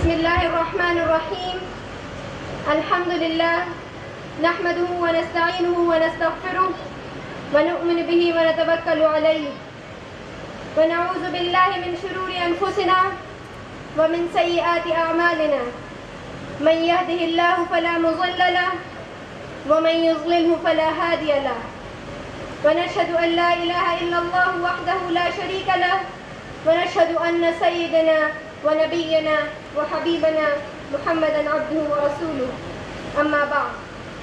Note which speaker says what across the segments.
Speaker 1: بسم الله الرحمن الرحيم. الحمد لله نحمده ونستعينه ونستغفره ونؤمن به ونتوكل عليه ونعوذ بالله من شرور أنفسنا ومن سيئات أعمالنا. من يهده الله فلا مضل له ومن يضلله فلا هادي له. ونشهد أن لا إله إلا الله وحده لا شريك له ونشهد أن سيدنا ونبينا وحبيبنا محمدا عبده ورسوله. أما بعد.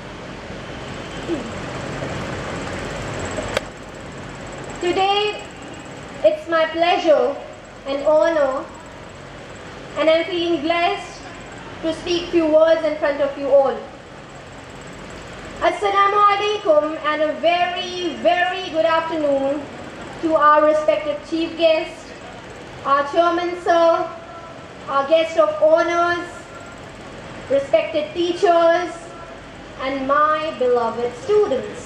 Speaker 1: Today it's my pleasure and honor, and I'm feeling blessed to speak few words in front of you all. Assalamu alaikum, and a very, very good afternoon to our respected chief guest, our chairman sir, our guest of honors, respected teachers, and my beloved students.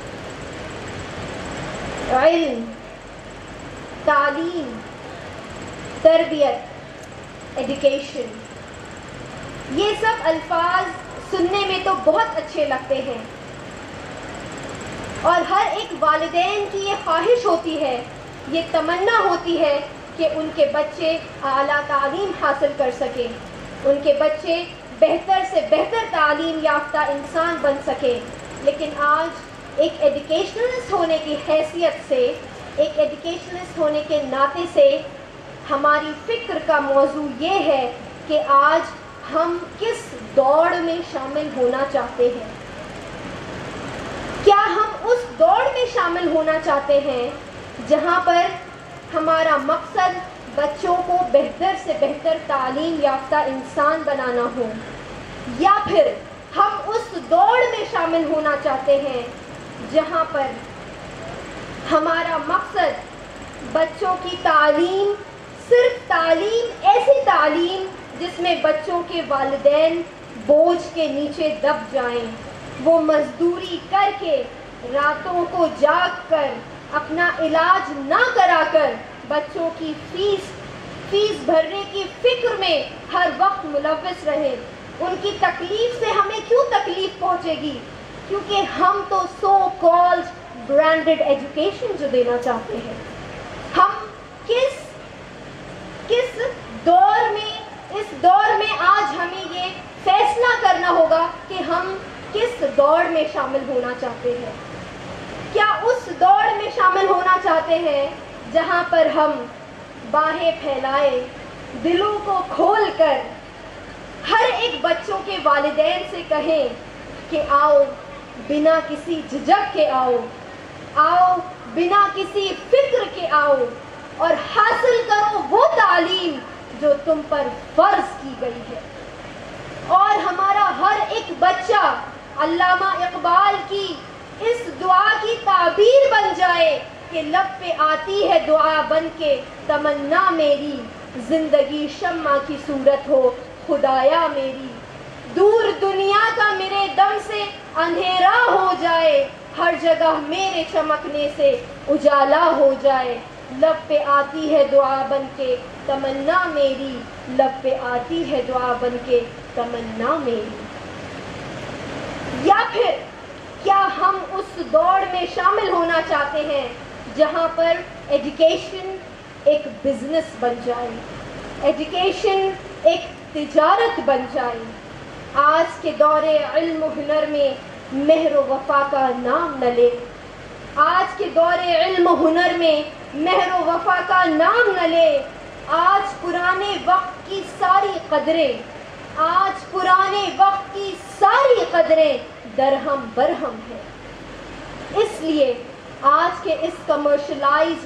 Speaker 1: Ilm, Ta'aleem, Tarbiyat, Education. یہ سب الفاظ سننے میں تو بہت اچھے لگتے ہیں اور ہر ایک والدین کی یہ خواہش ہوتی ہے، یہ تمنا ہوتی ہے کہ ان کے بچے اعلیٰ تعلیم حاصل کر سکیں، ان کے بچے بہتر سے بہتر تعلیم یافتہ انسان بن سکیں. لیکن آج ایک ایجوکیشنلسٹ ہونے کی حیثیت سے، ایک ایجوکیشنلسٹ ہونے کے ناطے سے ہماری فکر کا موضوع یہ ہے کہ آج ہم کس دوڑ میں شامل ہونا چاہتے ہیں. کیا ہم اس دوڑ میں شامل ہونا چاہتے ہیں جہاں پر ہمارا مقصد بچوں کو بہتر سے بہتر تعلیم یافتہ انسان بنانا ہو، یا پھر ہم اس دوڑ میں شامل ہونا چاہتے ہیں جہاں پر ہمارا مقصد بچوں کی تعلیم، صرف تعلیم، ایسی تعلیم جس میں بچوں کے والدین بوجھ کے نیچے دب جائیں، وہ مزدوری کر کے راتوں کو جاگ کر اپنا علاج نہ کرا کر بچوں کی فیس بھرنے کی فکر میں ہر وقت ملوث رہے. ان کی تکلیف سے ہمیں کیوں تکلیف پہنچے گی؟ کیونکہ ہم تو سو کالڈ برانڈڈ ایجوکیشن جو دینا چاہتے ہیں. ہم کس دور میں، اس دور میں آج ہمیں یہ فیصلہ کرنا ہوگا کہ ہم کس دوڑ میں شامل ہونا چاہتے ہیں. کیا اس دوڑ میں شامل ہونا چاہتے ہیں جہاں پر ہم باہیں پھیلائے، دلوں کو کھول کر ہر ایک بچوں کے والدین سے کہیں کہ آؤ بنا کسی جھجک کے آؤ بنا کسی فکر کے آؤ اور حاصل کرو وہ تعلیم جو تم پر فرض کی گئی ہے. اور ہمارا ہر ایک بچہ علامہ اقبال کی اس دعا کی تعبیر بن جائے کہ لب پہ آتی ہے دعا بن کے تمنا میری، زندگی شمع کی صورت ہو خدایا میری. دور دنیا کا میرے دم سے اندھیرا ہو جائے، ہر جگہ میرے چمکنے سے اجالا ہو جائے. لب پہ آتی ہے دعا بن کے تمنا میری، لب پہ آتی ہے دعا بن کے تمنا میری. یا پھر کیا ہم اس دوڑ میں شامل ہونا چاہتے ہیں جہاں پر ایجوکیشن ایک بزنس بن جائے، ایجوکیشن ایک تجارت بن جائے؟ آج کے دور علم و ہنر میں مہر و وفا کا نام نہ لے، آج کے دور علم و ہنر میں مہر و وفا کا نام نہ لے. آج پرانے وقت کی ساری قدریں، آج پرانے وقت کی ساری قدریں درہم برہم ہیں. اس لیے آج کے اس کمرشلائز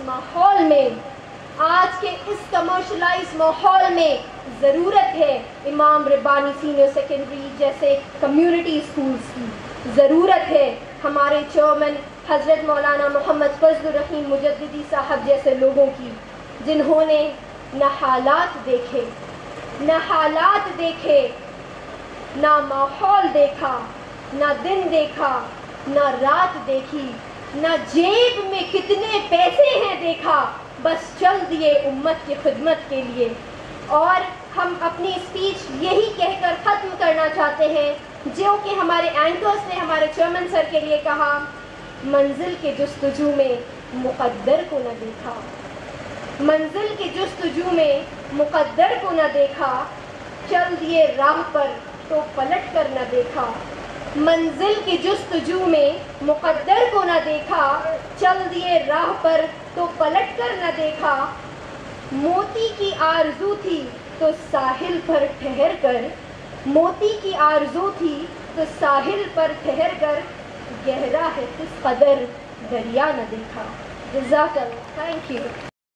Speaker 1: ماحول میں ضرورت ہے امام ربانی سینئر سیکنڈری جیسے کمیونٹی اسکولز کی. ضرورت ہے ہمارے چیئرمین حضرت مولانا محمد فضل الرحیم مجددی صاحب جیسے لوگوں کی، جنہوں نے نہ حالات دیکھے، نہ ماحول دیکھا، نہ دن دیکھا، نہ رات دیکھی، نہ جیب میں کتنے پیسے ہیں دیکھا، بس چل دیے امت کی خدمت کے لیے. اور ہم اپنی اسپیچ یہی کہہ کر ختم کرنا چاہتے ہیں جو کہ ہمارے اینکرز نے ہمارے چیئرمین سر کے لیے کہا، منزل کے جستجو میں مقدر کو نہ دیکھا، منزل کے جستجو میں مقدر کو نہ دیکھا، چل دیے راہ پر تو پلٹ کر نہ دیکھا، منزل کی جستجو میں مقدر کو نہ دیکھا، چل دیے راہ پر تو پلٹ کر نہ دیکھا، موتی کی آرزو تھی تو ساحل پر ٹھہر کر، موتی کی آرزو تھی تو ساحل پر ٹھہر کر، گہرا ہے کس قدر دریا نہ دیکھا۔ جزاک اللہ، تھینک یو۔